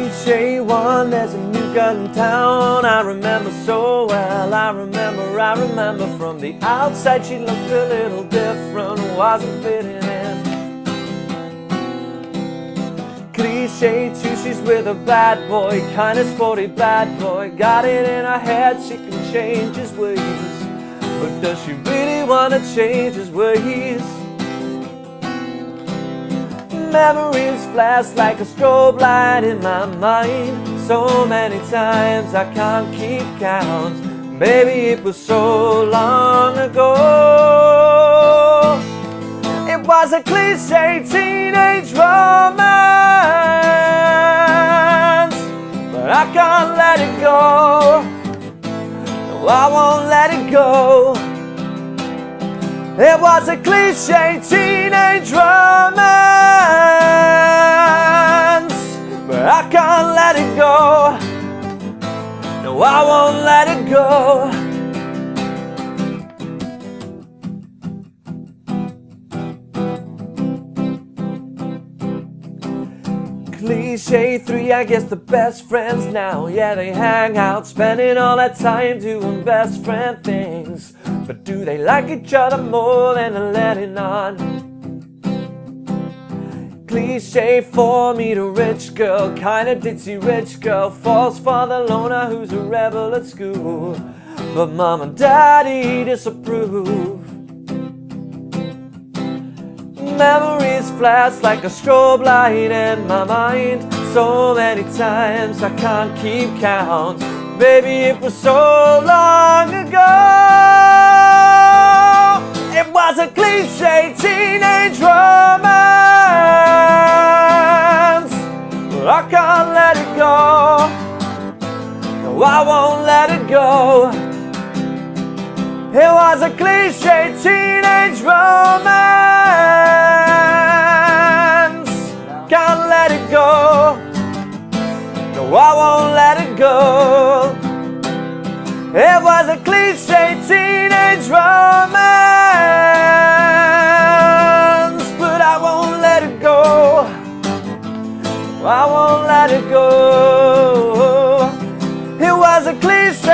Cliche one, there's a new girl in town. I remember so well, I remember from the outside she looked a little different, wasn't fitting in. Cliche two, she's with a bad boy, kinda sporty bad boy. Got it in her head she can change his ways, but does she really wanna change his ways? Memories flash like a strobe light in my mind. So many times I can't keep count. Maybe it was so long ago. It was a cliche teenage romance, but I can't let it go. No, I won't let it go. It was a cliche teenage romance, but I can't let it go. No, I won't let it go. Cliche three, I guess the best friends now. Yeah, they hang out, spending all that time doing best friend things. But do they like each other more than they're letting on? Cliche four, meet a rich girl, kinda ditzy rich girl, falls for the loner who's a rebel at school, but mom and daddy disapprove. Memories flash like a strobe light in my mind. So many times I can't keep count. Baby, it was so long ago. It was a cliche teenage romance, but I can't let it go. No, I won't let it go. It was a cliche teenage romance. Can't let it go. No, I won't let it go. It was a cliche teenage romance, but I won't let it go. I won't let it go. It was a cliche